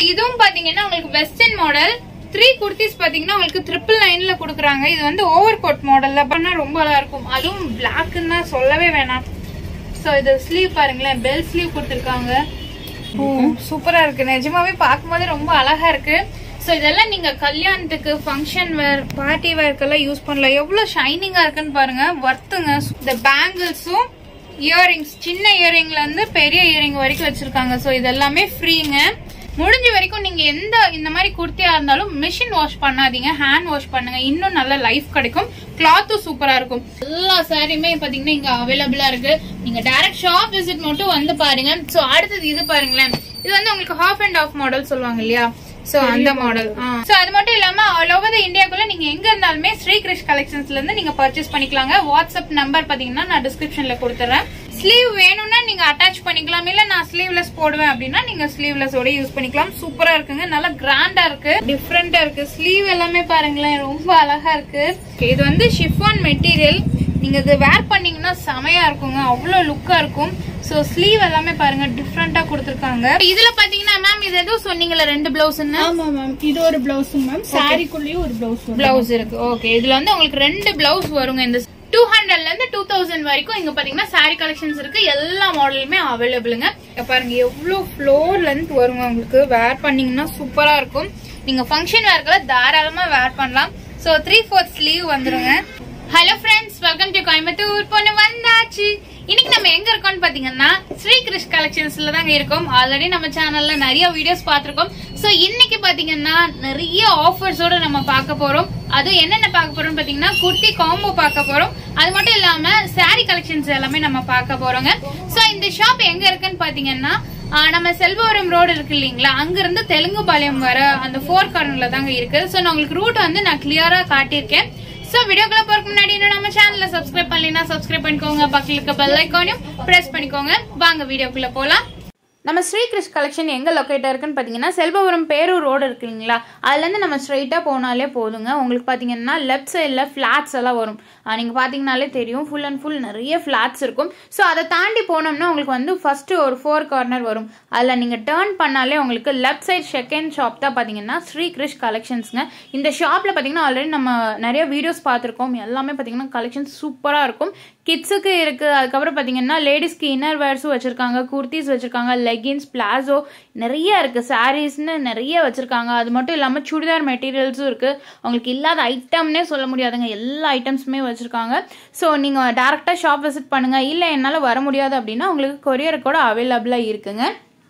இதுவும் பாத்தீங்கன்னா உங்களுக்கு வெஸ்டர்ன் மாடல் 3 குர்த்திஸ் பாத்தீங்கன்னா உங்களுக்கு 999ல கொடுக்குறாங்க. இது வந்து ஓவர் கோட் மாடல்ல பண்ணா ரொம்ப அழகா இருக்கும். அதுவும் பிளாக்னா சொல்லவே வேணாம். சோ இது ஸ்லீவ் பாருங்களேன், பெல் ஸ்லீவ் கொடுத்திருக்காங்க. சூப்பரா இருக்கு, நிஜமாவே பார்க்கும்போது ரொம்ப அழகா இருக்கு. சோ இதெல்லாம் நீங்க கல்யாணத்துக்கு, ஃபங்க்ஷன் வேர், பார்ட்டி வேர்க்கெல்லாம் யூஸ் பண்ணலாம். எவ்வளவு ஷைனிங்கா இருக்குன்னு பாருங்க, வர்த்துங்க. இந்த பேங்கிள்ஸும் இயரிங்ஸ், சின்ன இயரிங்ல இருந்து பெரிய இயரிங் வரைக்கும் வச்சிருக்காங்க. சோ இதெல்லாமே ஃப்ரீங்க. முடிஞ்ச வரைக்கும் நீங்க இந்த மாதிரி குர்த்தியா இருந்தாலும் மிஷின் வாஷ் பண்ணாதீங்க, ஹேண்ட் வாஷ் பண்ணுங்க, இன்னும் நல்ல லைஃப் கிடைக்கும். கிளாத்தும் சூப்பரா இருக்கும். எல்லா சாரியுமே பாத்தீங்கன்னா இங்க அவைலபிளா இருக்கு. நீங்க டைரக்ட் ஷாப் விசிட் மட்டும் வந்து பாருங்க. சோ அடுத்தது இது பாருங்களேன், இது வந்து உங்களுக்கு ஹாஃப் அண்ட் ஆஃப் மாடல் சொல்லுவாங்க இல்லையா, சோ அந்த மாடல். சோ அது மட்டும் இல்லாம ஆல் ஓவர் இந்தியாக்குள்ள நீங்க எங்க இருந்தாலுமே ஸ்ரீ கிரிஷ் கலெக்ஷன்ஸ்ல இருந்து நீங்க பர்ச்சேஸ் பண்ணிக்கலாங்க. வாட்ஸ்அப் நம்பர் பாத்தீங்கன்னா நான் டிஸ்கிரிப்ஷன்ல கொடுத்துறேன். ஸ்லீவ் வேணும்னா நீங்க அட்டாச் பண்ணிக்கலாம், இல்ல நான் ஸ்லீவ்லெஸ் போடுவேன் அப்படின்னா நீங்க ஸ்லீவ்லெஸ் ஓட யூஸ் பண்ணிக்கலாம். சூப்பரா இருக்குங்க, நல்லா கிராண்டா இருக்கு, டிஃப்ரெண்டா இருக்கு. ஸ்லீவ் எல்லாமே பாருங்களேன், ரொம்ப அழகா இருக்கு. இது வந்து ஷிஃபான் மெட்டீரியல், நீங்க இது வேர் பண்ணீங்கன்னா செமையா இருக்குங்க, அவ்வளவு லுக்கா இருக்கும். சோ ஸ்லீவ் எல்லாமே பாருங்க டிஃபரெண்டா கொடுத்திருக்காங்க. இதுல பாத்தீங்கன்னா மேம் இது ஏதோ சொன்னீங்கல 2 பிளவுஸ். ஆமா மேம், இது ஒரு பிளவுஸ் மேம், சாரிக்குள்ளேயே ஒரு பிளவுஸ் இருக்கு. ஓகே, இதுல வந்து உங்களுக்கு 2 பிளவுஸ் வருங்க. இந்த 200ல இருந்து 2000 வரைக்கும் இங்க பாத்தீங்கன்னா சாரி கலெக்ஷன்ஸ் இருக்கு. எல்லா மாடலுமே அவைலபிளுங்க. பாருங்க எவ்வளவு ஃப்ளோர் லென்த் வருங்க, உங்களுக்கு வேர் பண்ணீங்கன்னா சூப்பரா இருக்கும். நீங்க ஃபங்க்ஷன் வேர்க்கெல்லாம் தாராளமா வேர் பண்ணலாம். சோ 3/4 ஸ்லீவ் வந்துருங்க. Hello friends, welcome to Coimbatore. பொண்ணு வந்தாச்சு. இன்னைக்கு நம்ம எங்க இருக்கோம்னு பாத்தீங்கன்னா ஸ்ரீ கிரிஷ் கலெக்ஷன்ஸ்ல தாங்க இருக்கோம். ஆல்ரெடி நம்ம சேனல்ல நிறைய வீடியோஸ் பாத்திருக்கோம். சோ இன்னைக்கு பாத்தீங்கன்னா நிறைய ஆஃபர்ஸோட நம்ம பார்க்க போறோம். அதுவும் என்னென்ன பார்க்க போறோம் பாத்தீங்கன்னா குர்த்தி காம்போ பார்க்க போறோம். அது மட்டும் இல்லாம சாரி கலெக்ஷன்ஸ் எல்லாமே நம்ம பார்க்க போறோங்க. சோ இந்த ஷாப் எங்க இருக்குன்னு பாத்தீங்கன்னா நம்ம செல்வபுரம் ரோடு இருக்கு இல்லீங்களா, அங்க இருந்து தெலுங்குபாளையம் வர அந்த 4 கார்னர்ல தாங்க இருக்கு. சோ நான் உங்களுக்கு ரூட் வந்து நான் கிளியரா காட்டியிருக்கேன். சோ வீடியோக்குள்ள போறதுக்கு முன்னாடி இன்னும் நம்ம சேனலை சப்ஸ்கிரைப் பண்ணலைன்னா சப்ஸ்கிரைப் பண்ணிக்கோங்க, பக்கத்துல இருக்க பெல் ஐகானையும் பிரஸ் பண்ணிக்கோங்க. வாங்க வீடியோக்குள்ள போலாம். நம்ம ஸ்ரீ கிரிஷ் கலெக்ஷன் எங்க லொக்கேட்டா இருக்குன்னு பாத்தீங்கன்னா செல்வபுரம் பேரூர் ரோடு இருக்கு இல்லீங்களா, அதுல இருந்து நம்ம ஸ்ட்ரைட்டா போனாலே போதுங்க. உங்களுக்கு பாத்தீங்கன்னா லெஃப்ட் சைட்ல பிளாட்ஸ் எல்லாம் வரும். நீங்க பாத்தீங்கன்னாலே தெரியும், ஃபுல் அண்ட் ஃபுல் நிறைய பிளாட்ஸ் இருக்கும். ஸோ அதை தாண்டி போனோம்னா உங்களுக்கு வந்து ஃபர்ஸ்ட் ஒரு 4 கார்னர் வரும். அதில் நீங்க டேர்ன் பண்ணாலே உங்களுக்கு லெஃப்ட் சைட் செகண்ட் ஷாப் தான் பாத்தீங்கன்னா ஸ்ரீ கிரிஷ் கலெக்ஷன்ஸ்ங்க. இந்த ஷாப்ல பாத்தீங்கன்னா ஆல்ரெடி நம்ம நிறைய வீடியோஸ் பார்த்திருக்கோம். எல்லாமே பாத்தீங்கன்னா கலெக்ஷன்ஸ் சூப்பரா இருக்கும். கிட்ஸுக்கு இருக்கு, அதுக்கப்புறம் பாத்தீங்கன்னா லேடிஸ்க்கு இன்னர் வேர்ஸும் வச்சிருக்காங்க, குர்த்திஸ் வச்சிருக்காங்க, லெகின்ஸ், பிளாசோ நிறைய இருக்கு, சாரீஸ்ன்னு நிறைய வச்சிருக்காங்க. அது மட்டும் இல்லாம சுடிதார் மெட்டீரியல்ஸும் இருக்கு. உங்களுக்கு இல்லாத ஐட்டம்னே சொல்ல முடியாதுங்க, எல்லா ஐட்டம்ஸுமே வச்சிருக்காங்க. ஸோ நீங்க டைரக்டா ஷாப் விசிட் பண்ணுங்க. இல்லை என்னால வர முடியாது அப்படின்னா உங்களுக்கு கொரியர் கூட அவைலபிளா இருக்குங்க.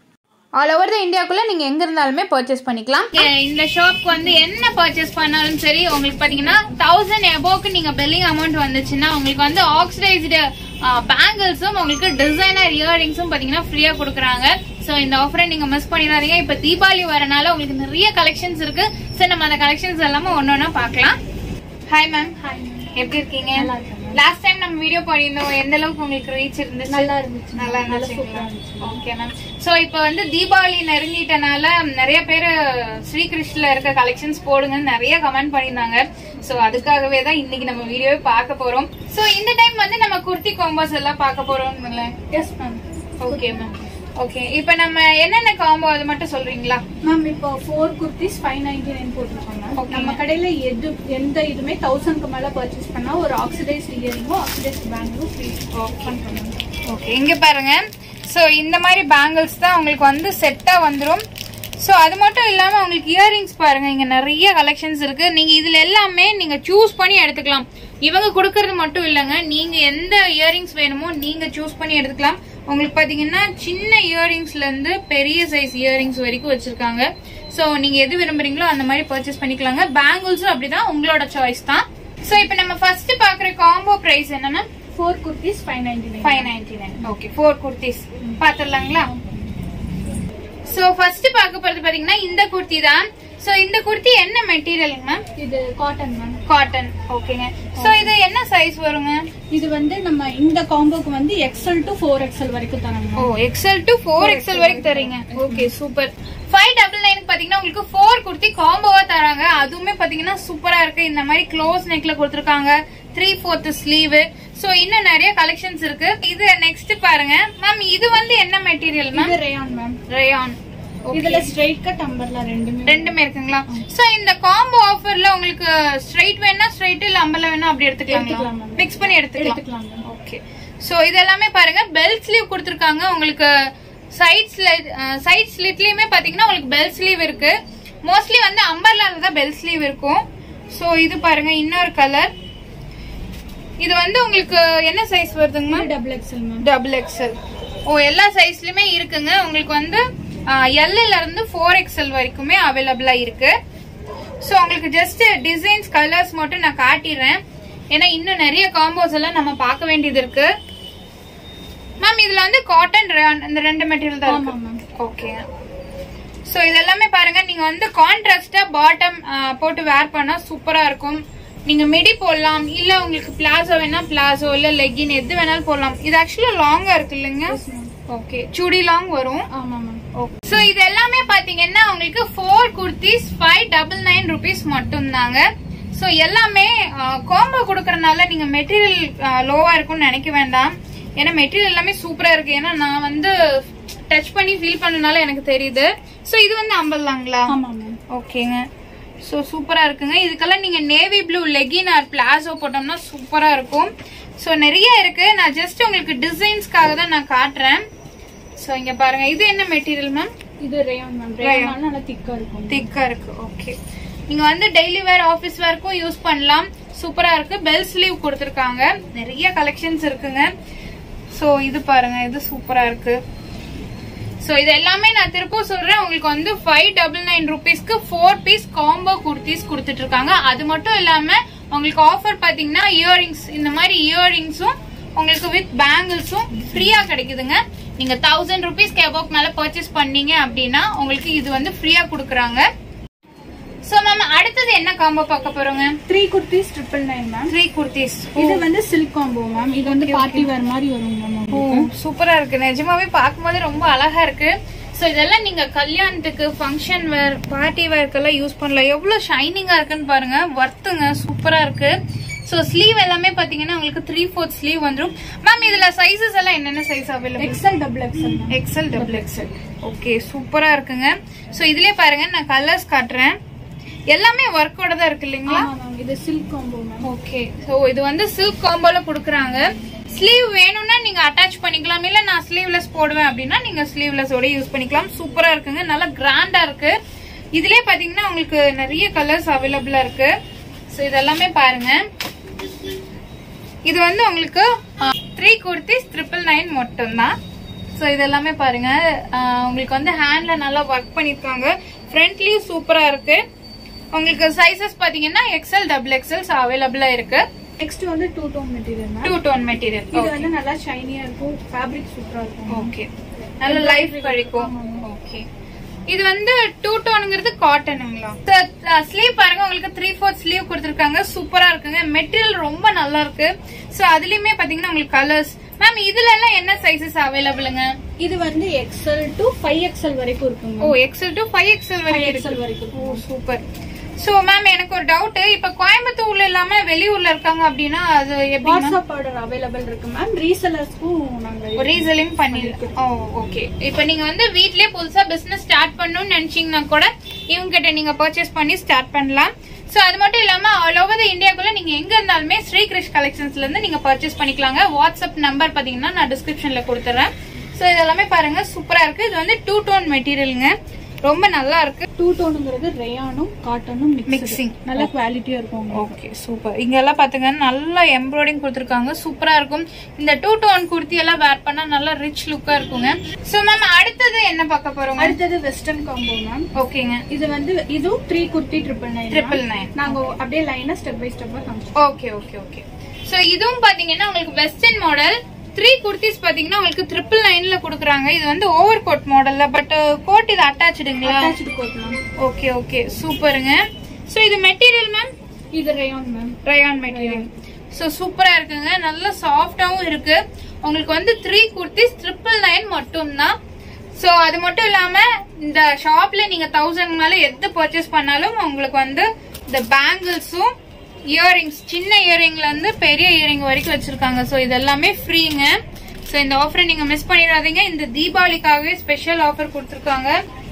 ஆல் ஓவர் த இந்தியாக்குள்ள நீங்க எங்க இருந்தாலுமே பர்ச்சேஸ் பண்ணிக்கலாம். இந்த ஷாப்க்கு வந்து என்ன பர்ச்சேஸ் பண்ணாலும் சரி, உங்களுக்கு பாத்தீங்கன்னா 1000 above நீங்க பில்லிங் அமௌண்ட் வந்துச்சுன்னா உங்களுக்கு வந்து ஆக்சிடைஸ்டு பேங்கிள்ஸும் உங்களுக்கு டிசைனர் இயரிங்ஸும் பாத்தீங்கன்னா ஃப்ரீயா கொடுக்குறாங்க. சோ இந்த ஆஃபரை நீங்க மிஸ் பண்ணிடாதீங்க. இப்ப தீபாவளி வரனால உங்களுக்கு நிறைய கலெக்ஷன்ஸ் இருக்கு. சோ நம்ம அந்த கலெக்ஷன்ஸ் எல்லாமே ஒன்னொன்னா பார்க்கலாம். Hi ma'am. எப்படி இருக்கீங்க? லாஸ்ட் டைம் நம்ம வீடியோ பண்ணியிருந்தோம், எந்த அளவுக்கு உங்களுக்கு ரீச் இருந்துச்சு? நல்லா இருந்துச்சு, நல்லா இருந்துச்சு. Okay ma'am. சோ இப்போ வந்து தீபாவளி நெருங்கிட்டனால நிறைய பேர் ஸ்ரீ கிருஷ்ல இருக்க கலெக்ஷன்ஸ் போடுங்கன்னு நிறைய கமெண்ட் பண்ணியிருந்தாங்க. சோ அதுக்காகவே தான் இன்னைக்கு நம்ம வீடியோவை பார்க்க போறோம். சோ இந்த டைம் வந்து நம்ம குர்த்தி காம்போஸ் எல்லாம் பார்க்க போறோம். Yes ma'am. Okay ma'am. Okay, இப்போ நம்ம என்னென்ன காம்போ அது மட்டும் சொல்றீங்களா மேம்? இப்போ 4 குர்த்திஸ் 599 போட்டுருக்கோம். நம்ம கடையில எந்த இதுமே 1000க்கு மேல பர்ச்சேஸ் பண்ணா ஒரு ஆக்சிடைஸ் இயரிங்கோ ஆக்சிடைஸ் பேங்கிளும் ஃப்ரீ பண்றோம். ஓகே, இங்க பாருங்க. சோ இந்த மாதிரி பேங்கிள்ஸ் தான் உங்களுக்கு வந்து செட்டா வந்துரும். சோ அது மட்டும் இல்லாம உங்களுக்கு இயரிங்ஸ் பாருங்க, இங்க நிறைய கலெக்ஷன்ஸ் இருக்கு. நீங்க இதுல எல்லாமே நீங்க சூஸ் பண்ணி எடுத்துக்கலாம். இவங்க கொடுக்கறது மட்டும் இல்லங்க, நீங்க எந்த இயரிங்ஸ் வேணுமோ நீங்க சூஸ் பண்ணி எடுத்துக்கலாம். உங்களுக்கு பாத்தீங்கன்னா சின்ன இயரிங்ஸ்ல இருந்து பெரிய சைஸ் இயரிங்ஸ் வரைக்கும் வச்சிருக்காங்க. சோ நீங்க எது விரும்புறீங்களோ அந்த மாதிரி பர்ச்சேஸ் பண்ணிக்கலாங்க. பேங்கிள்ஸும் அப்படிதான், உங்களோட சாய்ஸ் தான். சோ இப்போ நம்ம ஃபர்ஸ்ட் பாக்குற காம்போ பிரைஸ் என்னன்னா 4 குர்த்திஸ் 599. ஓகே, 4 குர்த்திஸ் பாத்துடலாங்களா? சோ ஃபர்ஸ்ட் பார்க்க போறது பாத்தீங்கன்னா இந்த குர்த்தி தான். சோ இந்த குர்த்தி என்ன மெட்டீரியலுங்க மேம்? இது காட்டன் மேம். காட்டன். ஓகேங்க. சோ இது என்ன சைஸ் வருங்க? இது வந்து நம்ம இந்த காம்போக்கு வந்து XL to 4XL வரைக்கும் தராங்க. ஓ, XL to 4XL வரைக்கும் தரீங்க. Okay, super. 599 பாத்தீங்கன்னா உங்களுக்கு 4 குர்த்தி காம்போவா தராங்க. அதுவுமே பாத்தீங்கன்னா சூப்பரா இருக்கு. இந்த மாதிரி க்ளோஸ் நெக்ல கொடுத்திருக்காங்க, 3/4 ஸ்லீவ். சோ இன்னும் நிறைய கலெக்ஷன்ஸ் இருக்கு. இது நெக்ஸ்ட் பாருங்க மேம், இது வந்து என்ன மெட்டீரியல் மேம்? இது ரேயான் மேம். ரேயான். இதுல ஸ்ட்ரைட் கட் அம்பர்லா ரெண்டுமே இருக்குங்களா? சோ இந்த காம்போ ஆஃபர்ல உங்களுக்கு ஸ்ட்ரைட் வேணா ஸ்ட்ரைட், இல்ல அம்பர்லா வேணா அப்படி எடுத்துக்கலாம், மிக்ஸ் பண்ணி எடுத்துக்கலாம். ஓகே. சோ இது எல்லாமே பாருங்க பெல் ஸ்லீவ் கொடுத்திருக்காங்க. உங்களுக்கு சைட் ஸ்லிட்லயுமே பாத்தீங்கன்னா உங்களுக்கு பெல் ஸ்லீவ் இருக்கு. மோஸ்ட்லி வந்து அம்பர்லால தான் பெல் ஸ்லீவ் இருக்கும். சோ இது பாருங்க இன்னொரு கலர். இது வந்து உங்களுக்கு என்ன சைஸ் வருதுங்க? Double XL. ஓ எல்லா சைஸ்லயுமே இருக்குங்க. உங்களுக்கு வந்து L ல இருந்து 4XL வரைக்குமே அவைலபிளா இருக்கு. சோ உங்களுக்கு ஜஸ்ட் டிசைன்ஸ் கலர்ஸ் மட்டும் நான் காட்டிடுறேன். ஏன்னா இன்னும் நிறைய காம்போஸ் எல்லாம் நம்ம பார்க்க வேண்டியது இருக்கு. மேம் இதுல வந்து காட்டன் ரயான் இந்த ரெண்டு மெட்டீரியல் தான் இருக்கு. ஓகே. சோ இதெல்லாமே பாருங்க நீங்க வந்து கான்ட்ராஸ்டா பாட்டம் போட்டு வேர் பண்ணா சூப்பரா இருக்கும். நீங்க மிடி போடலாம், இல்ல உங்களுக்கு பிளாசோ வேணா பிளாசோ, இல்ல லெகின் எது வேணாலும் போடலாம். இது ஆக்சுவலா லாங்கா இருக்கு இல்லைங்க? ஓகே. சுடி லாங் வரும். சோ இது எல்லாமே பாத்தீங்கன்னா உங்களுக்கு 4 குர்த்திஸ் 599 rupees மட்டும் தாங்க. சோ எல்லாமே காம்போ கொடுக்கறதுனால நீங்க மெட்டீரியல் லோவா இருக்கும்னு நினைக்க வேண்டாம். ஏன்னா மெட்டீரியல் எல்லாமே சூப்பரா இருக்கு. ஏன்னா நான் வந்து டச் பண்ணி ஃபீல் பண்ணனால எனக்கு தெரியுது. சோ இது வந்து அம்பர்லாங்களா? ஓகேங்க. சோ சூப்பரா இருக்குங்க. இதுக்கெல்லாம் நீங்க navy blue leggings or palazzo போட்டோம்னா சூப்பரா இருக்கும். சோ நிறைய இருக்கு. நான் ஜஸ்ட் உங்களுக்கு டிசைன்ஸ்க்காக தான் நான் காட்டுறேன். சோ இங்க பாருங்க இது என்ன மெட்டீரியல் மேம்? இது ரயான் மேம். ரயான் நல்லா திக்கா இருக்கும். திக்கா இருக்கு. ஓகே. நீங்க வந்து டெய்லி வேர் ஆபீஸ் வேர்க்கும் யூஸ் பண்ணலாம். சூப்பரா இருக்கு. பெல் ஸ்லீவ் கொடுத்திருக்காங்க. நிறைய கலெக்ஷன்ஸ் இருக்குங்க. சோ இது பாருங்க இது சூப்பரா இருக்கு. சோ இது எல்லாமே நான் திருப்பூர் சொல்றேன். உங்களுக்கு வந்து 599 rupeesக்கு 4 பீஸ் காம்போ குர்த்திஸ் கொடுத்துட்டு இருக்காங்க. அது மட்டும் இல்லாம உங்களுக்கு ஆஃபர் பாத்தீங்கன்னா இயரிங்ஸ், இந்த மாதிரி இயரிங்ஸும் உங்களுக்கு வித் பேங்கிள்ஸும் ஃப்ரீயா கிடைக்குதுங்க. நீங்க 1000 rupeesக்கு அபோவ் மேல பர்ச்சேஸ் பண்ணீங்க அப்படின்னா உங்களுக்கு இது வந்து ஃப்ரீயா கொடுக்குறாங்க. சோ மேம் அடுத்தது என்ன காம்போ பார்க்க போறோங்க? 3 குர்த்திஸ் 999 மேம். 3 குர்த்திஸ். இது வந்து சில்க் காம்போ மேம். இது வந்து பார்ட்டி வேர் மாதிரி வரும் மேம். சூப்பரா இருக்கு. நிஜமாவே பாக்கும்போது ரொம்ப அழகா இருக்கு. சோ இதெல்லாம் நீங்க கல்யாணத்துக்கு, ஃபங்க்ஷன் வேர், பார்ட்டி வேர்க்கெல்லாம் யூஸ் பண்ணலாம். எவ்வளவு ஷைனிங்கா இருக்குன்னு பாருங்க. வர்த்துங்க சூப்பரா இருக்கு. சோ ஸ்லீவ் எல்லாமே பாத்தீங்கன்னா உங்களுக்கு 3/4 ஸ்லீவ் வந்துரும். மேம் இதுல சைஸஸ் எல்லாம் என்னென்ன size available? XL XXL. XL XXL. Okay சூப்பரா இருக்குங்க. சோ இதுலயே பாருங்க நான் கலர்ஸ் காட்டுறேன். எல்லாமே ஒர்க்கோட தான் இருக்கு இல்லீங்களா? இது silk combo ma'am. Okay. So இது வந்து சில்க் காம்போல குடுக்குறாங்க. ஸ்லீவ் வேணும்னா நீங்க அட்டாச் பண்ணிக்கலாம். இல்ல நான் ஸ்லீவ்லெஸ் போடுவேன் அப்படின்னா நீங்க ஸ்லீவ்லெஸ் ஓட யூஸ் பண்ணிக்கலாம். சூப்பரா இருக்குங்க. நல்லா கிராண்டா இருக்கு. இதுலயே பாத்தீங்கன்னா உங்களுக்கு நிறைய கலர்ஸ் அவைலபிளா இருக்கு. சோ இதெல்லாமே பாருங்க. இது வந்து உங்களுக்கு 3 குர்த்திஸ் 999 மட்டும் தான். சோ இதெல்லாமே பாருங்க. உங்களுக்கு வந்து ஹேண்ட்ல நல்லா ஒர்க் பண்ணிருக்காங்க. ஃப்ரண்ட்லயும் சூப்பரா இருக்கு. உங்களுக்கு சைஸஸ் பாத்தீங்கன்னா XL XXL அவைலபிளா இருக்கு. நெக்ஸ்ட் வந்து 2 tone material ma'am. 2 tone material. இது வந்து நல்லா ஷைனியா இருக்கும். ஃபேப்ரிக் சூப்பரா இருக்கும். ஓகே. நல்ல லைஃப் கிடைக்கும். ஓகே. இது வந்து 2 டோன்ங்கிறது காட்டனுங்களா? ஸ்லீவ் பாருங்க உங்களுக்கு 3/4 ஸ்லீவ் கொடுத்திருக்காங்க. சூப்பரா இருக்குங்க. மெட்டீரியல் ரொம்ப நல்லா இருக்கு. சோ அதுலயுமே பாத்தீங்கன்னா உங்களுக்கு கலர்ஸ். மேம் இதுல எல்லாம் என்ன சைஸஸ் அவைலபிள்ங்க? இது வந்து XL to 5XL வரைக்கும் இருக்குங்க. ஓ XL to 5XL வரைக்கும். ஓ சூப்பர். சோ மேம் எனக்கு ஒரு டவுட். இப்ப கோயம்புத்தூர்ல இல்லாம வெளியூர்ல இருக்காங்க அப்படின்னா அது எப்படி? வாட்ஸ்அப் ஆர்டர் அவைலபிள் இருக்கு மேம். ரீசெல்லர்ஸ்க்கும் நாங்க ரீசெல்லிங் பண்ணிருக்கோம். Oh okay. இப்ப நீங்க வந்து வீட்லயே புதுசா பிசினஸ் ஸ்டார்ட் பண்ணணும்னு நினைச்சீங்கன்னா கூட இவங்க கிட்ட நீங்க பர்ச்சேஸ் பண்ணி ஸ்டார்ட் பண்ணலாம். சோ அது மட்டும் இல்லாம ஆல் ஓவர் தி இந்தியாக்குள்ள நீங்க எங்க இருந்தாலுமே ஸ்ரீ கிரிஷ் கலெக்ஷன்ஸ்ல இருந்து நீங்க பர்ச்சேஸ் பண்ணிக்கலாங்க. வாட்ஸ்அப் நம்பர் பாத்தீங்கன்னா நான் டிஸ்கிரிப்ஷன்ல கொடுத்துறேன். சோ இதெல்லாமே பாருங்க சூப்பரா இருக்கு. இது வந்து 2 டோன் மெட்டீரியலுங்க. ரொம்ப நல்லா இருக்கு. 2 டோனுங்கிறது ரயானும் காட்டனும் மிக்சிங். நல்ல குவாலிட்டியா இருக்கும். Okay super. இங்க எல்லாம் பாத்தீங்கன்னா நல்லா எம்ப்ராய்டிங் கொடுத்திருக்காங்க. சூப்பரா இருக்கும். இந்த 2 டோன் குர்த்தி எல்லாம் வேர் பண்ணா நல்லா ரிச் லுக்கா இருக்குங்க. சோ மேம் அடுத்தது என்ன பார்க்க போறோம்? அடுத்தது வெஸ்டர்ன் காம்போ மேம். ஓகேங்க. இது வந்து இதுவும் 3 குர்த்தி 999. நாங்க அப்படியே லைனா ஸ்டெப் பை ஸ்டெப்பா காமிச்சோம். Okay okay okay. சோ இதுவும் பாத்தீங்கன்னா உங்களுக்கு வெஸ்டர்ன் மாடல் 3 குர்த்திஸ் பாத்தீங்கன்னா உங்களுக்கு 999ல குடுக்குறாங்க. இது வந்து ஓவர் கோட் மாடல்ல. பட் கோட் இது அட்டாச்டுங்களா? Attached coat ma'am. Okay okay சூப்பருங்க. சோ இது மெட்டீரியல் மேம்? இது rayon ma'am. Rayon material. So சூப்பரா இருக்குங்க. நல்ல சாஃப்டாவும் இருக்கு. உங்களுக்கு வந்து 3 குர்த்திஸ் 999 மட்டும் தான். சோ அது மட்டும் இல்லாம இந்த ஷாப்ல நீங்க 1000 மேல எது பர்ச்சேஸ் பண்ணாலும் உங்களுக்கு வந்து இந்த பேங்கிள்ஸும் இயரிங்ஸ், சின்ன இயரிங்ல இருந்து பெரிய இயரிங் வரைக்கும் வச்சிருக்காங்க. சோ இது எல்லாமே ஃப்ரீங்க. சோ இந்த ஆஃபரை நீங்க மிஸ் பண்ணிடாதீங்க. இந்த தீபாவளிக்காகவே ஸ்பெஷல் ஆஃபர் கொடுத்திருக்காங்க.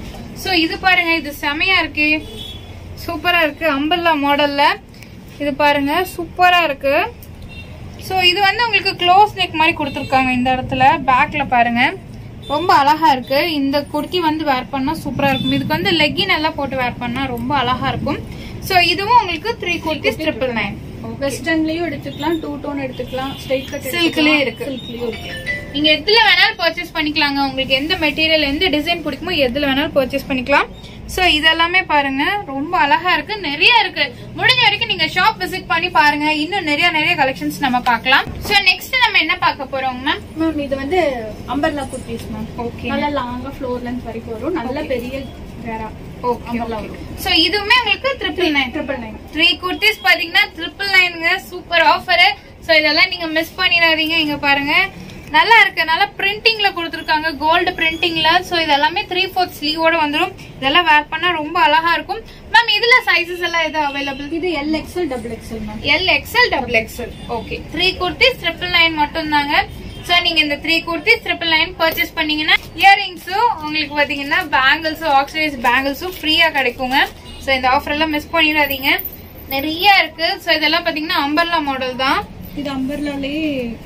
சோ இது பாருங்க, இது செமையா இருக்கு, சூப்பரா இருக்கு. அம்பர்லா மாடல்ல இது பாருங்க, சூப்பரா இருக்கு. சோ இது வந்து உங்களுக்கு க்ளோஸ் நெக் மாதிரி கொடுத்துருக்காங்க. இந்த இடத்துல பேக்ல பாருங்க, ரொம்ப அழகா இருக்கு. இந்த குர்த்தி வந்து வேர் பண்ணா சூப்பரா இருக்கும். இதுக்கு வந்து லெக்கின் எல்லாம் போட்டு வேர் பண்ணா ரொம்ப அழகா இருக்கும். சோ இதுவும் உங்களுக்கு 3 குர்த்திஸ் 999. வெஸ்டர்ன்லயும் எடுத்துக்கலாம், 2 டோன் எடுத்துக்கலாம், ஸ்ட்ரைட் கட் சில்க்லயே இருக்கு. நீங்க எதுல வேணாலும் பர்ச்சேஸ் பண்ணிக்கலாங்க. உங்களுக்கு எந்த மெட்டீரியல் எந்த டிசைன் பிடிக்குமோ எதுல வேணாலும் பர்ச்சேஸ் பண்ணிக்கலாம். சோ இதெல்லாமே பாருங்க, ரொம்ப அழகா இருக்கு, நிறைய இருக்கு. முடிஞ்ச வரைக்கும் நீங்க ஷாப் விசிட் பண்ணி பாருங்க. இன்னும் நிறைய கலெக்ஷன்ஸ் நம்ம பார்க்கலாம். சோ நெக்ஸ்ட் நம்ம என்ன பார்க்க போறோம் மேம்? மேம் இது வந்து அம்பர்லா குர்த்திஸ் மேம். ஓகே, நல்ல லாங்கா ஃப்ளோர் லென்த் வரைக்கும் வரும், நல்ல பெரிய வேரா. ஓகே, சோ இதுவுமே உங்களுக்கு 999. 3 குர்த்திஸ் பாத்தீங்கன்னா 999ங்க. Super offer. சோ இதெல்லாம் நீங்க மிஸ் பண்ணிடாதீங்க. இங்க பாருங்க, நல்லா இருக்கு, நல்லா பிரிண்டிங்ல கொடுத்துருக்காங்க, கோல்டு பிரிண்டிங்ல. சோ இதெல்லாமே 3/4 ஸ்லீவோட வந்துடும். இதெல்லாம் வேர் பண்ணா ரொம்ப அழகா இருக்கும். மேம் இதுல சைஸஸ் எல்லாம் எது அவைலபிள்? இது LXL XXL மேம். LXL XXL. ஓகே, 3 குர்த்திஸ் 999 மட்டும் தாங்க. சோ நீங்க இந்த 3 குர்த்திஸ் 999 பர்ச்சேஸ் பண்ணீங்கன்னா இயரிங்ஸும் உங்களுக்கு பாத்தீங்கன்னா பேங்கிள்ஸும் ஆக்சிடைஸ் பேங்கிள்ஸும் ஃப்ரீயா கிடைக்குங்க. சோ இந்த ஆஃபர் எல்லாம் மிஸ் பண்ணிடாதீங்க, நிறைய இருக்கு. சோ இதெல்லாம் பாத்தீங்கன்னா அம்பர்லா மாடல் தான். இது அம்பர்லாலே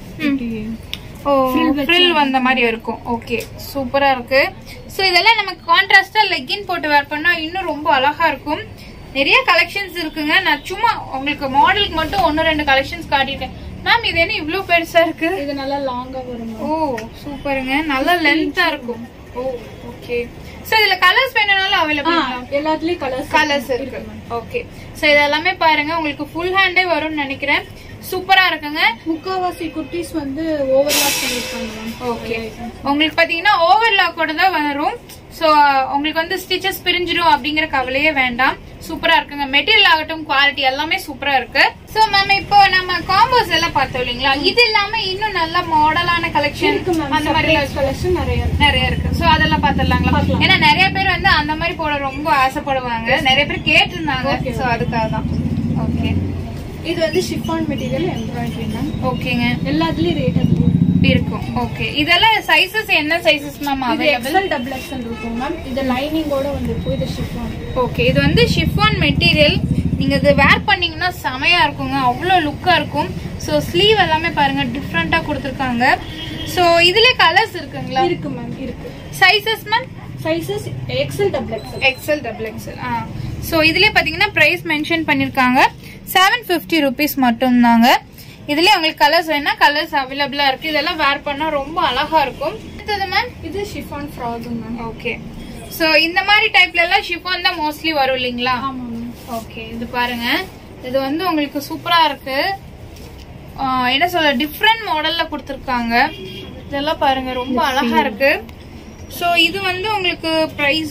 ஃப்ரில் வந்த மாதிரி இருக்கும். ஓகே, சூப்பரா இருக்கு. சோ இதெல்லாம் நமக்கு கான்ட்ராஸ்டா லெக்கின் போட்டு வேர் பண்ணா இன்னும் ரொம்ப அழகா இருக்கும். நிறைய கலெக்ஷன்ஸ் இருக்குங்க. நான் சும்மா உங்களுக்கு மாடலுக்கு மட்டும் 1-2 கலெக்ஷன்ஸ் காட்டிட்டேன். மேம் இது என்ன இவ்வளவு பெருசா இருக்கு? இது நல்லா லாங்கா வரும். ஓ சூப்பருங்க, நல்ல லென்த்தா இருக்கும். Oh okay. சோ இதுல கலர்ஸ் வேணும்னாலும் அவைலபிள். எல்லாத்துலயும் கலர்ஸ் இருக்கு. ஓகே, சோ இதெல்லாமே பாருங்க, உங்களுக்கு ஃபுல் ஹேண்டே வரும்னு நினைக்கிறேன். சூப்பரா இருக்குங்க. முக்காவாசி குர்த்திஸ் வந்து ஓவர்லாக் பண்ணிருக்காங்க. ஓகே, உங்களுக்கு பாத்தீங்கன்னா ஓவர்லாக்கோட தான் வரும். சோ உங்களுக்கு வந்து ஸ்டிச்சஸ் பிரிஞ்சிடும் அப்படிங்கிற கவலையே வேண்டாம். சூப்பரா இருக்குங்க. மெட்டீரியல் ஆகட்டும், குவாலிட்டி எல்லாமே சூப்பரா இருக்கு. சோ மேம் இப்போ நம்ம காம்போஸ் எல்லாம் பார்த்தோம் இல்லீங்களா, இது இல்லாம இன்னும் நல்ல மாடலான கலெக்ஷன் அந்த மாதிரி கலெக்ஷன் நிறைய இருக்கு. சோ அதெல்லாம் பாத்துடலாங்களா? ஏன்னா நிறைய பேர் வந்து அந்த மாதிரி போட ரொம்ப ஆசைப்படுவாங்க, நிறைய பேர் கேட்டிருந்தாங்க. சோ அதுக்காக தான். ஓகே, இது வந்து ஷிஃபான் மெட்டீரியல் எம்ப்ராய்டரி மேம். ஓகேங்க, எல்லாத்துலயும் ரேட் இருக்கும். ஓகே, இதெல்லாம் சைஸஸ் என்ன sizes ma'am available? XL XXL இருக்கும் மேம். இது லைனிங்கோட வந்திருக்கும். இது ஷிஃபான். ஓகே, இது வந்து ஷிஃபான் மெட்டீரியல். நீங்க இது வேர் பண்ணீங்கன்னா செமையா இருக்குங்க, அவ்வளவு லுக்கா இருக்கும். சோ ஸ்லீவ் எல்லாமே பாருங்க டிஃபரெண்டா கொடுத்திருக்காங்க. சோ இதுல கலர்ஸ் இருக்குங்களா? இருக்கு மேம், இருக்கு. Sizes ma'am? Sizes XL XXL. So இதுல பாத்தீங்கன்னா பிரைஸ் மென்ஷன் பண்ணிருக்காங்க. 750 rupees மட்டும் தாங்க. இதுல உங்களுக்கு கலர்ஸ் வேணா கலர்ஸ் அவைலபிளா இருக்கு. இதெல்லாம் வேர் பண்ணா ரொம்ப அழகா இருக்கும். அடுத்தது மேம், இது chiffon frock ma'am. Okay, so இந்த மாதிரி டைப்ல எல்லாம் ஷிஃபான் தான் மோஸ்ட்லி வரும் இல்லீங்களா? ஆமா மேம். ஓகே, இது பாருங்க, இது வந்து உங்களுக்கு சூப்பரா இருக்கு. என்ன சொல்ல, டிஃப்ரெண்ட் மாடல்ல கொடுத்திருக்காங்க. இதெல்லாம் பாருங்க, ரொம்ப அழகா இருக்கு. சோ இது வந்து உங்களுக்கு பிரைஸ்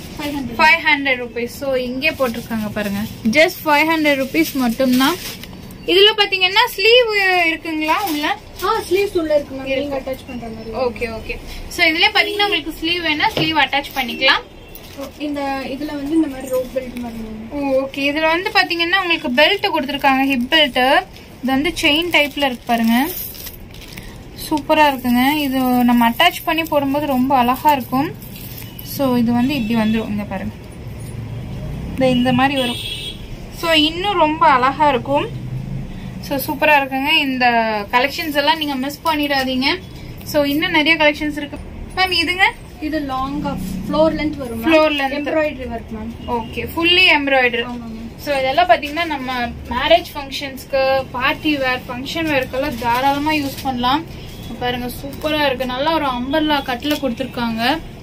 500 rupees. சோ இங்கே போட்டிருக்காங்க பாருங்க, ஜஸ்ட் 500 rupees மட்டும் தான். இதுல பாத்தீங்கன்னா ஸ்லீவ் இருக்குங்களா உள்ள? ஸ்லீவ்ஸ் உள்ள இருக்கு மேம், நீங்க அட்டாச் பண்ற மாதிரி. Okay okay. சோ இதுல பாத்தீங்கன்னா உங்களுக்கு ஸ்லீவ் வேணா ஸ்லீவ் அட்டாச் பண்ணிக்கலாம். இந்த இதுல வந்து இந்த மாதிரி ரோப் பெல்ட் மாதிரி. ஓகே, இதுல வந்து பாத்தீங்கன்னா உங்களுக்கு பெல்ட் கொடுத்திருக்காங்க, ஹிப் பெல்ட். இது வந்து செயின் டைப்ல இருக்கு பாருங்க, சூப்பரா இருக்குங்க. இது நம்ம அட்டாச் பண்ணி போடும்போது ரொம்ப அழகா இருக்கும். சோ இது வந்து இப்படி வந்துரும், இங்க பாருங்க, இந்த மாதிரி வரும். சோ இன்னும் ரொம்ப அழகா இருக்கும். சோ சூப்பரா இருக்குங்க. இந்த கலெக்ஷன்ஸ் எல்லாம் நீங்க மிஸ் பண்ணிடாதீங்க. சோ இன்னும் நிறைய கலெக்ஷன்ஸ் இருக்கு மேம். இதுங்க, இது லாங்கா ஃப்ளோர் லென்த் வரும். Floor length embroidery work ma'am. Okay, fully embroidery. So இதெல்லாம் பாத்தீங்கன்னா நம்ம மேரேஜ் ஃபங்க்ஷன்ஸ்க்கு, பார்ட்டி வேர், ஃபங்க்ஷன் வேர்க்கெல்லாம் தாராளமா யூஸ் பண்ணலாம். பாருங்க, சூப்பரா இருக்கு. நல்லா ஒரு அம்பர்லா கட்ல கொடுத்திருக்காங்க.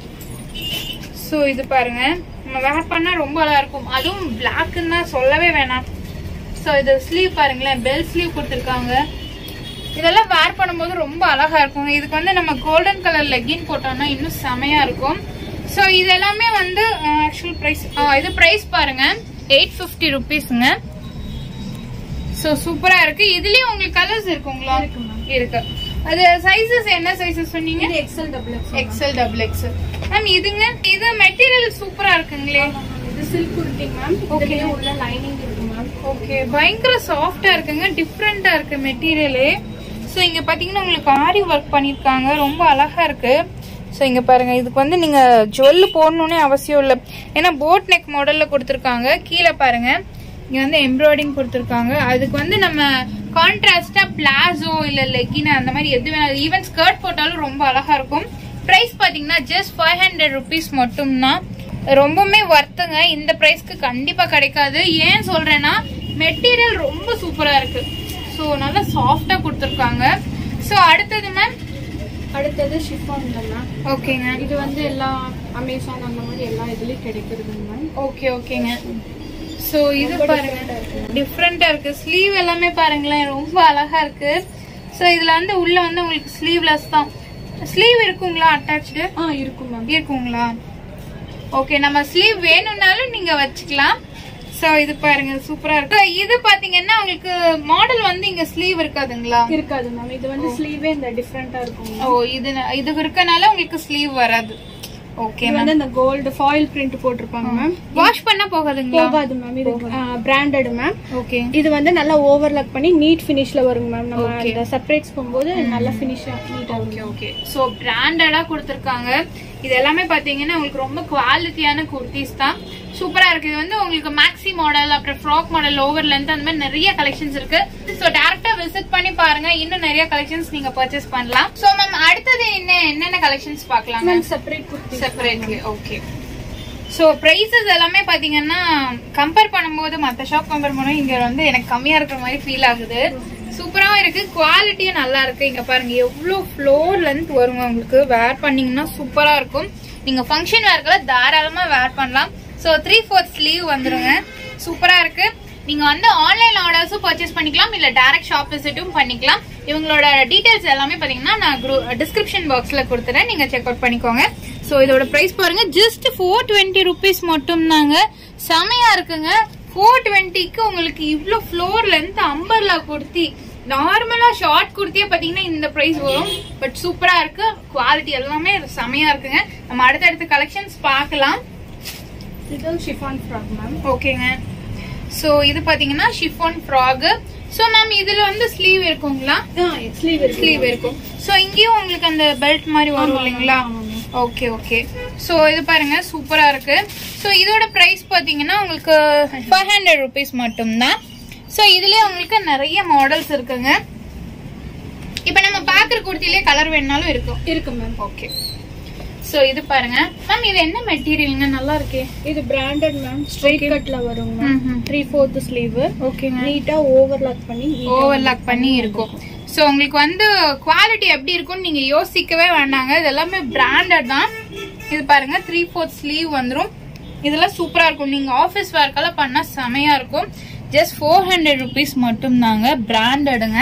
சோ இது பாருங்க, நம்ம வேர் பண்ணா ரொம்ப அழகா இருக்கும். அதுவும் பிளாக்னா சொல்லவே வேணாம். சோ இது ஸ்லீவ் பாருங்களேன், பெல் ஸ்லீவ் கொடுத்திருக்காங்க. இதெல்லாம் வேர் பண்ணும்போது ரொம்ப அழகா இருக்கும். இதுக்கு வந்து நம்ம கோல்டன் கலர் லெக்கின் போட்டோம்னா இன்னும் செமையா இருக்கும். சோ இது எல்லாமே வந்து ஆக்சுவல் பிரைஸ், இது பிரைஸ் பாருங்க 850 rupeesங்க. சோ சூப்பரா இருக்கு. இதுலயும் உங்களுக்கு கலர்ஸ் இருக்குங்களா? இருக்கு. அது சைஸஸ் என்ன சைஸஸ் சொன்னீங்க? இது XL XXL. மேம் இதுங்க, இது மெட்டீரியல் சூப்பரா இருக்குங்களே. இது சில்க் குர்த்தி மேம். இதுலயே உள்ள லைனிங் இருக்கு மேம். ஓகே, பயங்கர சாஃப்டா இருக்குங்க, டிஃபரெண்டா இருக்கு மெட்டீரியலே. சோ இங்க பாத்தீங்கன்னா உங்களுக்கு ஆரி ஒர்க் பண்ணிருக்காங்க, ரொம்ப அழகா இருக்கு. ஸோ இங்க பாருங்க, இதுக்கு வந்து நீங்க ஜுவல் போடணும்னே அவசியம் இல்லை. ஏன்னா போட் நெக் மாடல்ல கொடுத்துருக்காங்க. கீழே பாருங்க, இங்க வந்து எம்ப்ராய்டிங் கொடுத்துருக்காங்க. அதுக்கு வந்து நம்ம கான்ட்ராஸ்டா பிளாசோ இல்ல லெகின் அந்த மாதிரி எது வேணாலும், ஈவன் ஸ்கர்ட் போட்டாலும் ரொம்ப அழகா இருக்கும். பிரைஸ் பாத்தீங்கன்னா ஜஸ்ட் 500 rupees மட்டும்தான். ரொம்பவுமே வர்த்துங்க. இந்த பிரைஸ்க்கு கண்டிப்பா கிடைக்காது. ஏன் சொல்றேன்னா மெட்டீரியல் ரொம்ப சூப்பரா இருக்கு. ஸோ நல்லா சாஃப்டா கொடுத்துருக்காங்க. ஸோ அடுத்தது மேம், அடுத்தது ஷிஃபான் மேம். ஓகேங்க. இது வந்து எல்லா அமேசான் அந்த மாதிரி எல்லா இதுலயும் கிடைக்கிறது மேம். ஓகே ஓகேங்க. சோ இது பாருங்க, டிஃப்ரெண்டா இருக்கு. ஸ்லீவ் எல்லாமே பாருங்களேன், ரொம்ப அழகா இருக்கு. சோ இதுல வந்து உள்ள வந்து உங்களுக்கு ஸ்லீவ்லெஸ் தான். ஸ்லீவ் இருக்குங்களா அட்டாச்டு? இருக்கும் மேம். இருக்குங்களா? ஓகே, நம்ம ஸ்லீவ் வேணும்னாலும் நீங்க வச்சுக்கலாம். சோ இது பாருங்க, சூப்பரா இருக்கு. இது பாத்தீங்கன்னா உங்களுக்கு மாடல் வந்து இங்க ஸ்லீவ் இருக்காதுங்களா? இருக்காது மேம். இது வந்து ஸ்லீவே இந்த டிஃபரெண்டா இருக்கும். ஓ, இது இருக்கனால உங்களுக்கு ஸ்லீவ் வராது. Okay ma'am. இந்த கோல்ட் ஃபாயில் பிரிண்ட் போட்டுருப்பாங்க மேம். வாஷ் பண்ணா போகாதுங்களா? போகாது மேம். இது பிராண்டட் மேம். ஓகே. இது வந்து நல்லா ஓவர்லாக் பண்ணி நீட் ஃபினிஷ்ல வருங்க மேம். நம்ம அந்த செப்பரேட்ஸ் போகும்போது நல்ல ஃபினிஷா நீட்டா. Okay okay. சோ பிராண்டடா கொடுத்திருக்காங்க. இது எல்லாமே பாத்தீங்கன்னா உங்களுக்கு ரொம்ப குவாலிட்டியான குர்த்திஸ் தான். சூப்பரா இருக்கு. இது வந்து உங்களுக்கு மேக்ஸி மாடல், அப்புறம் ஃப்ராக் மாடல், ஓவர் லென்த், அந்த மாதிரி நிறைய கலெக்ஷன்ஸ் இருக்கு. சோ டைரக்டா விசிட் பண்ணி பாருங்க. இன்னும் நிறைய கலெக்ஷன்ஸ் நீங்க பர்ச்சேஸ் பண்ணலாம். சோ மேம் அடுத்தது என்னென்ன கலெக்ஷன்ஸ் பார்க்கலாம்? Separate kurti separately. Okay. So prices எல்லாமே பாத்தீங்கன்னா கம்பேர் பண்ணும்போது மத்த ஷாப் கம்பேர் பண்ணும்போது இங்க வந்து எனக்கு கம்மியா இருக்கிற மாதிரி ஃபீல் ஆகுது. சூப்பராவும் இருக்கு, குவாலிட்டியும் நல்லா இருக்கு. இங்க பாருங்க எவ்வளவு ஃப்ளோர் லென்த் வருங்க. உங்களுக்கு வேர் பண்ணீங்கன்னா சூப்பரா இருக்கும். நீங்க ஃபங்க்ஷன் வேர்க்குள்ள தாராளமா வேர் பண்ணலாம். சோ 3/4 ஸ்லீவ் வந்துருங்க. சூப்பரா இருக்கு. நீங்க வந்து ஆன்லைன் ஆர்டர்ஸும் பர்ச்சேஸ் பண்ணிக்கலாம், இல்ல டைரக்ட் ஷாப் விசிட்டும் பண்ணிக்கலாம். இவங்களோட டீடைல்ஸ் எல்லாமே பாத்தீங்கன்னா நான் டிஸ்கிரிப்ஷன் பாக்ஸ்ல கொடுத்துறேன், நீங்க செக் அவுட் பண்ணிக்கோங்க. சோ இதோட பிரைஸ் பாருங்க, ஜஸ்ட் 420 rupees மட்டும் தாங்க. செமையா இருக்குங்க. 420க்கு உங்களுக்கு இவ்ளோ ஃப்ளோர் லென்த் அம்பர்லா குர்த்தி. நார்மலா ஷார்ட் குர்த்தியே பாத்தீங்கன்னா இந்த பிரைஸ் வரும். பட் சூப்பரா இருக்கு, குவாலிட்டி எல்லாமே செமையா இருக்குங்க. நம்ம அடுத்தடுத்த கலெக்ஷன்ஸ் பார்க்கலாம். இது ஷிஃபான் ஃப்ராக் மேம். ஓகேங்க. சோ இது பாத்தீங்கன்னா ஷிஃபான் ஃப்ராக். சோ மேம் இதுல வந்து ஸ்லீவ் இருக்குங்களா? ஸ்லீவ் இருக்கும். சோ இங்கேயும் உங்களுக்கு அந்த பெல்ட் மாதிரி வரும் இல்லைங்களா? Okay okay. சோ இது பாருங்க சூப்பரா இருக்கு. சோ இதோட பிரைஸ் பாத்தீங்கன்னா உங்களுக்கு 500 rupees மட்டும்தான். சோ இதுலயே உங்களுக்கு நிறைய மாடல்ஸ் இருக்குங்க. இப்ப நம்ம பாக்குற குர்த்திலே கலர் வேணாலும் இருக்கு மேம். ஓகே. சோ இது பாருங்க மேம், இது என்ன மெட்டீரியல்ங்க? நல்லா இருக்கே. இது பிராண்டட் மேம். ஸ்ட்ரைட் கட்ல வரும் மேம். 3/4 ஸ்லீவ். ஓகேங்க. நீட்டா ஓவர்லாக் பண்ணி இருக்கும். சோ உங்களுக்கு வந்து குவாலிட்டி எப்படி இருக்கும்னு நீங்க யோசிக்கவே வேண்டாங்க. இது எல்லாமே பிராண்டட் தான். இது பாருங்க 3/4 ஸ்லீவ் வந்துரும். இதெல்லாம் சூப்பரா இருக்கும். நீங்க ஆபீஸ் வேர்க்கெல்லாம் பண்ணா செமையா இருக்கும். ஜஸ்ட் 400 rupees மட்டும் தாங்க. பிராண்டடுங்க.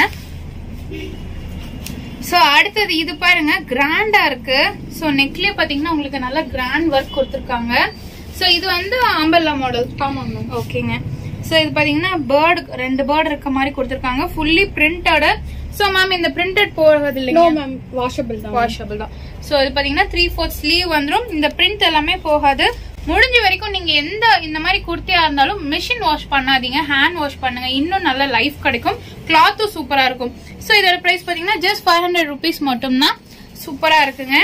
சோ அடுத்தது இது பாருங்க, கிராண்டா இருக்கு. சோ நெக்லயே பாத்தீங்கன்னா உங்களுக்கு நல்ல கிராண்ட் ஒர்க் கொடுத்திருக்காங்க. சோ இது வந்து அம்பர்லா மாடல். ஆமாங்க. ஓகேங்க. சோ இது பாத்தீங்கன்னா ரெண்டு பேர்ட் இருக்க மாதிரி கொடுத்திருக்காங்க. Fully printed. சோ மேம் இந்த பிரிண்டட் போறது இல்லைங்க? நோ மேம், வாஷபிள் தான். சோ இது பாத்தீங்கன்னா 3/4 ஸ்லீவ் வந்துரும். இந்த பிரிண்ட் எல்லாமே போகாது. முடிஞ்ச வரைக்கும் நீங்க இந்த மாதிரி குர்த்தியா இருந்தாலும் மிஷின் வாஷ் பண்ணாதீங்க, ஹேண்ட் வாஷ் பண்ணுங்க. இன்னும் நல்ல லைஃப் கிடைக்கும். கிளாத்தும் சூப்பரா இருக்கும். சோ இதோட பிரைஸ் பாத்தீங்கன்னா ஜஸ்ட் 500 rupees மட்டும் தான். சூப்பரா இருக்குங்க.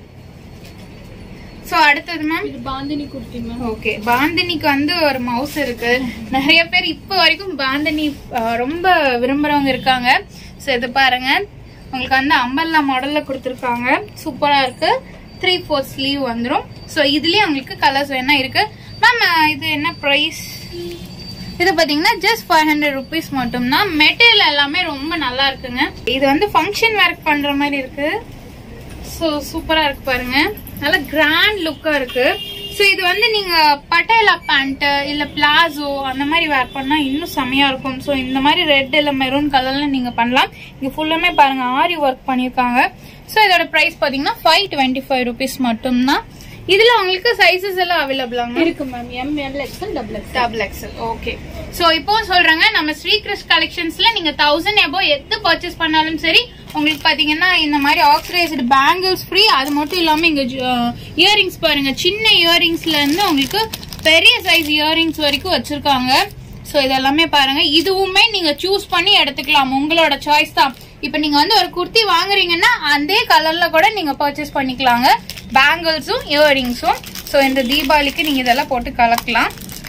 சோ அடுத்தது மேம், இது பாந்தினி குர்த்தி மேம். ஓகே. பாந்தினிக்கு வந்து ஒரு மவுஸ் இருக்கு. நிறைய பேர் இப்ப வரைக்கும் பாந்தினி ரொம்ப விரும்புறவங்க இருக்காங்க. சோ இது பாருங்க, உங்களுக்கு வந்து அம்பர்லா மாடல்ல கொடுத்திருக்காங்க. சூப்பரா இருக்கு. 3/4 ஸ்லீவ் வந்துரும். சோ இதுலயே உங்களுக்கு கலர்ஸ் வேணா இருக்கு மேம். இது என்ன பிரைஸ்? இது பாத்தீங்கன்னா ஜஸ்ட் 500 rupees மட்டும் தான். மெட்டீரியல் எல்லாமே ரொம்ப நல்லா இருக்குங்க. இது வந்து ஃபங்க்ஷன் வேர் பண்ற மாதிரி இருக்கு. சோ சூப்பரா இருக்கு பாருங்க, நல்ல கிராண்ட் லுக்கா இருக்கு. சோ இது வந்து நீங்க பட்டேலா பேண்ட் இல்ல பிளாசோ அந்த மாதிரி வேர் பண்ணா இன்னும் செமையா இருக்கும். சோ இந்த மாதிரி ரெட் இல்ல மெரூன் கலர்ல நீங்க பண்ணலாம். இங்க ஃபுல்லுமே பாருங்க ஆரி ஒர்க் பண்ணிருக்காங்க. சோ இதோட பிரைஸ் பாத்தீங்கன்னா 525 rupees மட்டும் தான். இதுல உங்களுக்கு சைஸஸ் எல்லாம் அவைலபிளாங்க இருக்கு ma'am. M, L, XL, double XL. Okay. So இப்போ சொல்றாங்க நம்ம ஸ்ரீ கிருஷ் கலெக்ஷன்ஸ்ல நீங்க 1000 above எது பர்ச்சேஸ் பண்ணாலும் சரி உங்களுக்கு பாத்தீங்கன்னா இந்த மாதிரி ஆக்சிடைஸ்டு பேங்கிள்ஸ் ஃப்ரீ. அது மட்டும் இல்லாம இங்க இயரிங்ஸ் பாருங்க, சின்ன இயரிங்ஸ்ல இருந்து உங்களுக்கு பெரிய சைஸ் இயரிங்ஸ் வரைக்கும் வச்சிருக்காங்க. சோ இதெல்லாமே பாருங்க, இதுவுமே நீங்க சூஸ் பண்ணி எடுத்துக்கலாம், உங்களோட சாய்ஸ் தான். இப்ப நீங்க வந்து ஒரு குர்த்தி வாங்குறீங்கன்னா அதே கலர்ல கூட நீங்க பர்ச்சேஸ் பண்ணிக்கலாங்க. பேங்கிள்ஸும் இயரிங்ஸும். ஸோ இந்த தீபாவளிக்கு நீங்க இதெல்லாம் போட்டு கலக்கலாம்.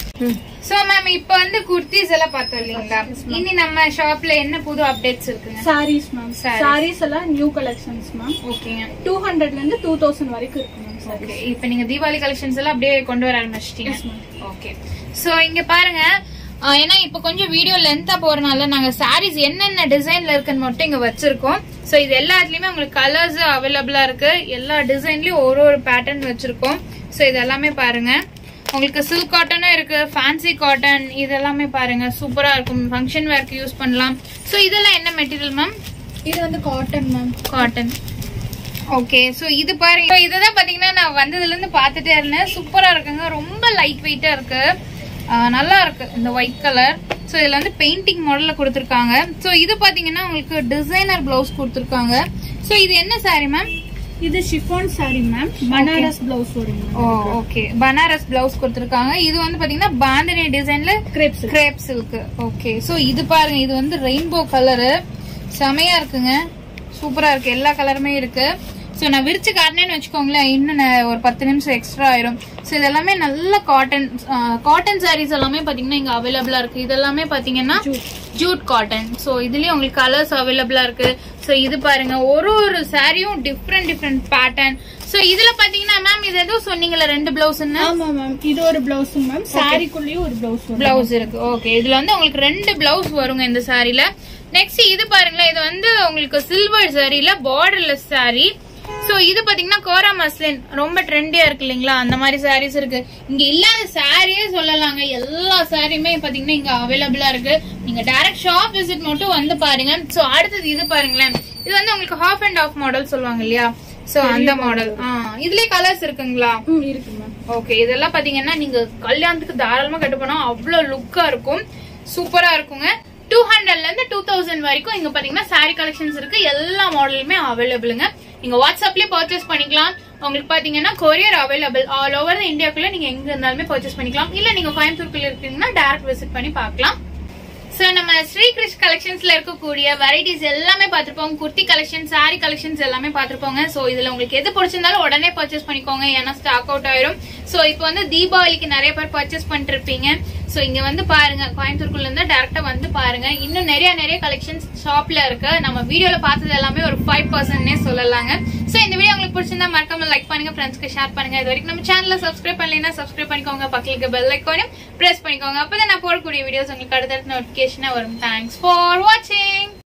சோ மேம் இப்ப வந்து குர்த்திஸ் எல்லாம் பார்த்தோம் இல்லீங்களா, இனி நம்ம ஷாப்ல என்ன புது அப்டேட்ஸ் இருக்குங்க? சாரீஸ் மேம், சாரீஸ் எல்லாம் நியூ கலெக்ஷன்ஸ் மேம். ஓகேங்க. 200 ல இருந்து 2000 வரைக்கும் இருக்கு மேம். ஓகே, இப்போ நீங்க தீபாவளி கலெக்ஷன்ஸ் எல்லாம் அப்படியே கொண்டு வர ஆரம்பிச்சிட்டீங்க. ஓகே, சோ இங்க பாருங்க, ஏன்னா இப்ப கொஞ்சம் வீடியோ லென்த்தா போறனால நாங்க சாரீஸ் என்னென்ன டிசைன்ல இருக்குன்னு மட்டும் இங்க வச்சிருக்கோம். சோ இது எல்லாத்துலயுமே உங்களுக்கு கலர்ஸ் அவைலபிளா இருக்கு. எல்லா டிசைன்லயும் ஒரு பேட்டர்ன் வச்சிருக்கோம். சோ இது எல்லாமே பாருங்க, உங்களுக்கு சில்க் காட்டனும் இருக்கு, ஃபேன்சி காட்டன், இது எல்லாமே பாருங்க சூப்பரா இருக்கும். ஃபங்க்ஷன் வேர்க்கு யூஸ் பண்ணலாம். சோ இதெல்லாம் என்ன மெட்டீரியல் மேம்? இது வந்து cotton ma'am. Cotton. Okay, so இது பாருங்க, இதுதான் பாத்தீங்கன்னா நான் வந்ததுல இருந்து பாத்துட்டே இருந்தேன். சூப்பரா இருக்குங்க, ரொம்ப லைட் வெயிட்டா இருக்கு, நல்லா இருக்கு இந்த ஒயிட் கலர். சோ இதுல வந்து பெயிண்டிங் மாடல்ல கொடுத்திருக்காங்க. சோ இது பாத்தீங்கன்னா உங்களுக்கு டிசைனர் பிளவுஸ் கொடுத்திருக்காங்க. சோ இது என்ன சாரி மேம்? இது chiffon sari ma'am, Banaras blouse வரும். ஓகே, பனாரஸ் பிளவுஸ் கொடுத்திருக்காங்க. இது வந்து பாத்தீங்கன்னா பாந்தினி டிசைன்ல கிரேப் சில்க். ஓகே, சோ இது பாருங்க, இது வந்து ரெயின்போ கலரு, செமையா இருக்குங்க, சூப்பரா இருக்கு, எல்லா கலருமே இருக்கு. சோ நான் விரிச்சு காட்டினேன்னு வச்சுக்கோங்களேன், இன்னும் ஒரு 10 நிமிஷம் எக்ஸ்ட்ரா ஆயிரும். சோ இதெல்லாமே நல்ல காட்டன் சாரீஸ் எல்லாமே பாத்தீங்கன்னா இங்க அவைலபிளா இருக்கு. இதெல்லாமே பாத்தீங்கன்னா ஜூட் காட்டன். சோ இதுலயும் உங்களுக்கு கலர்ஸ் அவைலபிளா இருக்கு. சோ இது பாருங்க, ஒரு சாரியும் டிஃப்ரெண்ட் பேட்டர்ன். சோ இதுல பாத்தீங்கன்னா மேம் இது ஏதோ சொன்னீங்கல்ல 2 பிளவுஸ். ஆமா மேம், இது ஒரு பிளவுஸ் மேம், சாரிக்குள்ளேயும் ஒரு பிளவுஸ் இருக்கு. ஓகே, இதுல வந்து உங்களுக்கு 2 பிளவுஸ் வருங்க இந்த சாரில. நெக்ஸ்ட் இது பாருங்களேன், இது வந்து உங்களுக்கு சில்வர் சாரில பார்டர்லெஸ் சாரி. சோ இது பாத்தீங்கன்னா கோரா மஸ்லின் ரொம்ப ட்ரெண்டியா இருக்கு இல்லீங்களா, அந்த மாதிரி சாரீஸ் இருக்கு. இங்க இல்லாத சாரியே சொல்லலாங்க, எல்லா சாரியுமே பாத்தீங்கன்னா இங்க அவைலபிளா இருக்கு. நீங்க டைரக்ட் ஷாப் விசிட் மட்டும் வந்து பாருங்க. சோ அடுத்தது இது பாருங்களேன், இது வந்து உங்களுக்கு ஹாஃப் அண்ட் ஆஃப் மாடல் சொல்லுவாங்க இல்லையா, சோ அந்த மாடல். இதுலயே கலர்ஸ் இருக்குங்களா? இருக்கு மேம். ஓகே, இதெல்லாம் பாத்தீங்கன்னா நீங்க கல்யாணத்துக்கு தாராளமா கட்டு போனா அவ்வளவு லுக்கா இருக்கும், சூப்பரா இருக்குங்க. 200 ல இருந்து 2000 வரைக்கும் இங்க பாத்தீங்கன்னா சாரி கலெக்ஷன்ஸ் இருக்கு. எல்லா மாடலுமே அவைலபிளுங்க. நீங்க வாட்ஸ்அப்லயே பர்ச்சேஸ் பண்ணிக்கலாம். உங்களுக்கு பாத்தீங்கன்னா கொரியர் அவைலபிள் ஆல் ஓவர் இந்தியாக்குள்ள, நீங்க எங்க இருந்தாலுமே பர்ச்சேஸ் பண்ணிக்கலாம். இல்ல நீங்க கோயம்புத்தூர்க்குள்ள இருக்கீங்கன்னா டைரக்ட் விசிட் பண்ணி பார்க்கலாம். சோ நம்ம ஸ்ரீ கிருஷ் கலெக்ஷன்ஸ்ல இருக்கக்கூடிய வெரைட்டிஸ் எல்லாமே பாத்துருப்போம். குர்த்தி கலெக்ஷன், சாரி கலெக்ஷன்ஸ் எல்லாமே பாத்துருப்போங்க. சோ இதுல உங்களுக்கு எது பிடிச்சிருந்தாலும் உடனே பர்ச்சேஸ் பண்ணிக்கோங்க, ஏன்னா ஸ்டாக் அவுட் ஆயிரும். சோ இப்போ வந்து தீபாவளிக்கு நிறைய பேர் பர்ச்சேஸ் பண்ணிட்டு இருப்பீங்க. சோ இங்க வந்து பாருங்க, கோயம்புத்தூர்க்குள்ள இருந்து டைரக்டா வந்து பாருங்க. இன்னும் நிறைய கலெக்ஷன்ஸ் ஷாப்ல இருக்கு. நம்ம வீடியோல பார்த்தது எல்லாமே ஒரு 5% சொல்லலாங்க. சோ இந்த வீடியோ உங்களுக்கு பிடிச்சிருந்தா மறக்காம லைக் பண்ணுங்க, ஃப்ரெண்ட்ஸ்க்கு ஷேர் பண்ணுங்க. இது வரைக்கும் நம்ம சேனலை சப்ஸ்கிரைப் பண்ணலைன்னா சப்ஸ்கிரைப் பண்ணிக்கோங்க, பக்கத்துல இருக்க பெல் ஐகானையும் பிரஸ் பண்ணிக்கோங்க. அப்பதான் நான் போடக்கூடிய வீடியோஸ் உங்களுக்கு அடுத்தடுத்த நோட்டிபிகேஷனா வரும். தேங்க்ஸ் ஃபார் வாட்சிங்.